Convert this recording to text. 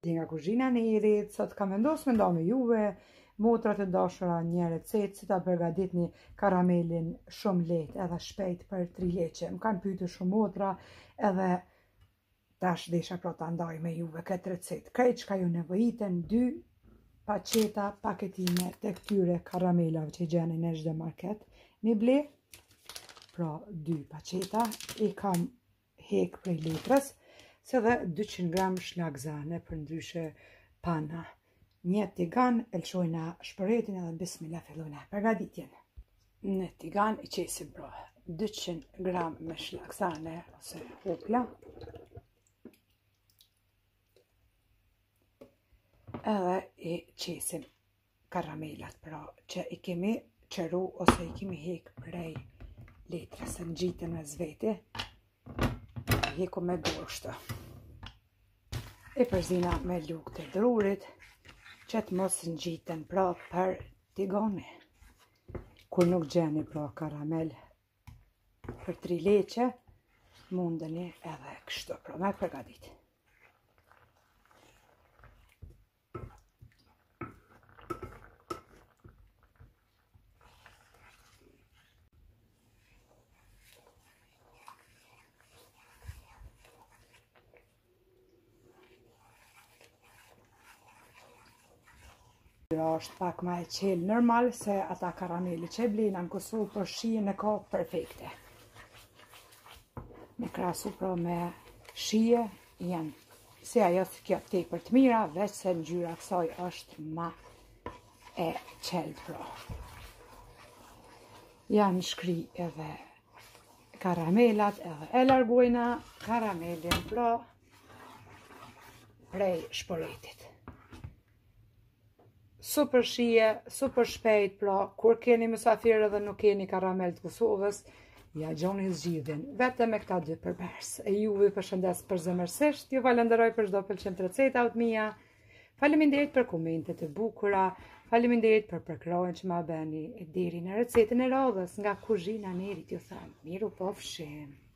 nga kuzhina e Erit. Sot kam vendosur me nda me juve, motrat e dashura, një recetë si ta përgatitni karamelin shumë lehtë edhe shpejt për trileqe. Më kanë pyetur shumë motra edhe tash desha pra ta ndaj me juve këtë recetë. Krejt çka ju nevojiten 2 paqeta paketime të këtyre karamelave që gjeni në çdo market. Mi ble, pra 2 paqeta, i kam hek prej letrës, se dhe 200 gram shlagzane për ndryshe pana. Një tigan, e lëshojna shpëretin edhe bismillah fillojna përgatitjen. Në tigan i qesim pra 200 gram me shlagzane ose hopla. Edhe i qesim karamelat pra që i kemi qëru ose i kemi hek prej letrës, në gjitën me zveti, heku me dorshtë. E përzina me lukë të drurit, që të mos në gjitën pra për tigani. Kur nuk gjeni pra karamel për trileqe, mundeni edhe kështu pra me përgatit. Është pak ma e qelë normal se ata karameli që e blejna në Kosovë për shijen e ka perfekte. Me krahasu pra me shije janë si ajo kjo tepër të mira, veç se ngjyra e kësaj është ma e qelë pra. Janë shkri edhe karamelat edhe e largojna karamelin pra prej shporetit. Super shije, super shpejt, pra kur keni mysafirë dhe nuk keni karamel të Kosovës, ja gjoni zgjidhjen vetëm me këta 2 përbërës. E juve përshëndes përzemërsisht, ju falenderoj për çdo pëlqim të recetat mia. Faleminderit për komentet e bukura, faleminderit për përkrahjen që ma bëni deri në recetën e radhës nga kuzhina e Erit, ju them, miru pafshim.